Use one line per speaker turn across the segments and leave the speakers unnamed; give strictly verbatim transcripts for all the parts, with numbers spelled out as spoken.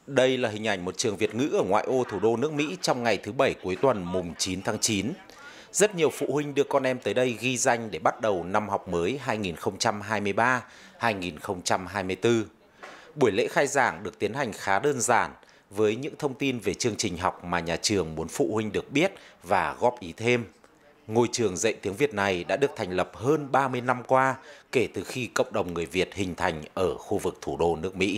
Đây là hình ảnh một trường Việt ngữ ở ngoại ô thủ đô nước Mỹ trong ngày thứ Bảy cuối tuần mùng chín tháng chín. Rất nhiều phụ huynh đưa con em tới đây ghi danh để bắt đầu năm học mới hai nghìn không trăm hai mươi ba hai nghìn không trăm hai mươi tư. Buổi lễ khai giảng được tiến hành khá đơn giản với những thông tin về chương trình học mà nhà trường muốn phụ huynh được biết và góp ý thêm. Ngôi trường dạy tiếng Việt này đã được thành lập hơn ba mươi năm qua kể từ khi cộng đồng người Việt hình thành ở khu vực thủ đô nước Mỹ.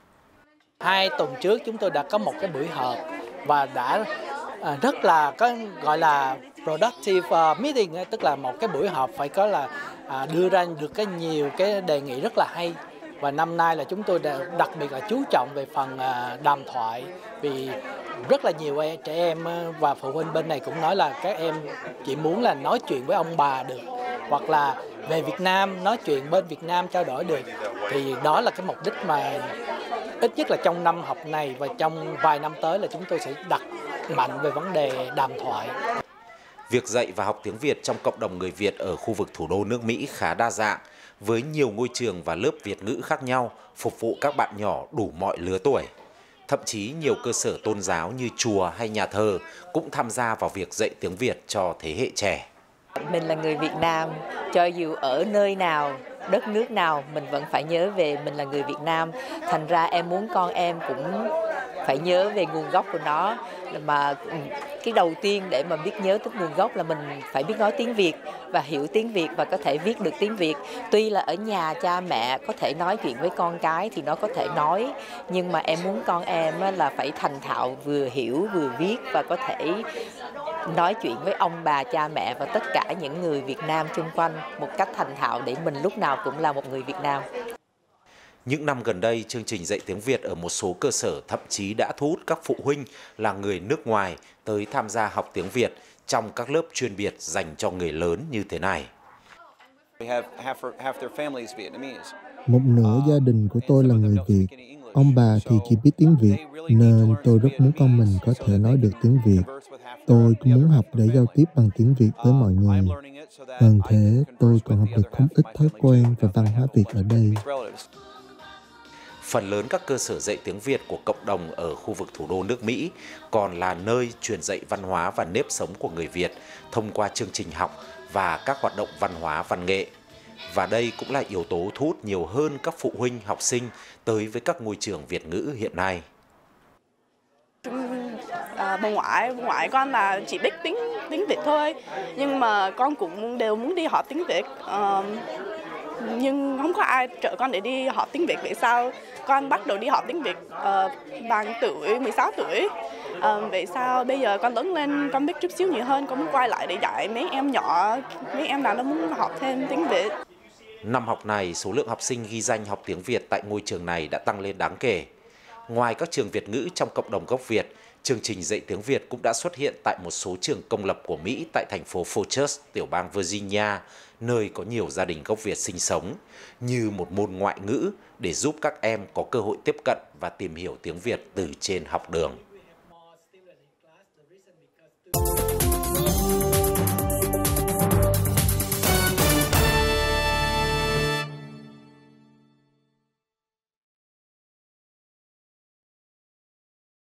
Hai tuần trước chúng tôi đã có một cái buổi họp và đã rất là có gọi là productive meeting, tức là một cái buổi họp phải có là đưa ra được cái nhiều cái đề nghị rất là hay. Và năm nay là chúng tôi đặc biệt là chú trọng về phần đàm thoại, vì rất là nhiều trẻ em và phụ huynh bên này cũng nói là các em chỉ muốn là nói chuyện với ông bà được, hoặc là về Việt Nam nói chuyện bên Việt Nam trao đổi được. Thì đó là cái mục đích mà ít nhất là trong năm học này và trong vài năm tới là chúng tôi sẽ đặt mạnh về vấn đề đàm thoại.
Việc dạy và học tiếng Việt trong cộng đồng người Việt ở khu vực thủ đô nước Mỹ khá đa dạng, với nhiều ngôi trường và lớp Việt ngữ khác nhau, phục vụ các bạn nhỏ đủ mọi lứa tuổi. Thậm chí nhiều cơ sở tôn giáo như chùa hay nhà thờ cũng tham gia vào việc dạy tiếng Việt cho thế hệ trẻ.
Mình là người Việt Nam, cho dù ở nơi nào, đất nước nào, mình vẫn phải nhớ về mình là người Việt Nam. Thành ra em muốn con em cũng phải nhớ về nguồn gốc của nó. Mà cái đầu tiên để mà biết nhớ tới nguồn gốc là mình phải biết nói tiếng Việt và hiểu tiếng Việt và có thể viết được tiếng Việt. Tuy là ở nhà cha mẹ có thể nói chuyện với con cái thì nó có thể nói, nhưng mà em muốn con em là phải thành thạo vừa hiểu vừa viết và có thể nói chuyện với ông bà cha mẹ và tất cả những người Việt Nam xung quanh một cách thành thạo để mình lúc nào cũng là một người Việt Nam.
Những năm gần đây, chương trình dạy tiếng Việt ở một số cơ sở thậm chí đã thu hút các phụ huynh là người nước ngoài tới tham gia học tiếng Việt trong các lớp chuyên biệt dành cho người lớn như thế này.
Một nửa gia đình của tôi là người Việt. Ông bà thì chỉ biết tiếng Việt, nên tôi rất muốn con mình có thể nói được tiếng Việt. Tôi cũng muốn học để giao tiếp bằng tiếng Việt với mọi người. Hơn thế, tôi còn học được không ít thói quen và văn hóa Việt ở đây.
Phần lớn các cơ sở dạy tiếng Việt của cộng đồng ở khu vực thủ đô nước Mỹ còn là nơi truyền dạy văn hóa và nếp sống của người Việt thông qua chương trình học và các hoạt động văn hóa văn nghệ. Và đây cũng là yếu tố thu hút nhiều hơn các phụ huynh học sinh tới với các ngôi trường Việt ngữ hiện nay.
À, bà ngoại, bà ngoại con là chỉ biết tiếng tiếng Việt thôi, nhưng mà con cũng đều muốn đi học tiếng Việt. À, nhưng không có ai trợ con để đi học tiếng Việt. Vì sao con bắt đầu đi học tiếng Việt uh, bằng tuổi mười sáu tuổi? Uh, vậy sao bây giờ con lớn lên con biết chút xíu nhiều hơn, con muốn quay lại để dạy mấy em nhỏ, mấy em nào nó muốn học thêm tiếng Việt.
Năm học này, số lượng học sinh ghi danh học tiếng Việt tại ngôi trường này đã tăng lên đáng kể. Ngoài các trường Việt ngữ trong cộng đồng gốc Việt, chương trình dạy tiếng Việt cũng đã xuất hiện tại một số trường công lập của Mỹ tại thành phố Fort, tiểu bang Virginia, nơi có nhiều gia đình gốc Việt sinh sống, như một môn ngoại ngữ để giúp các em có cơ hội tiếp cận và tìm hiểu tiếng Việt từ trên học đường.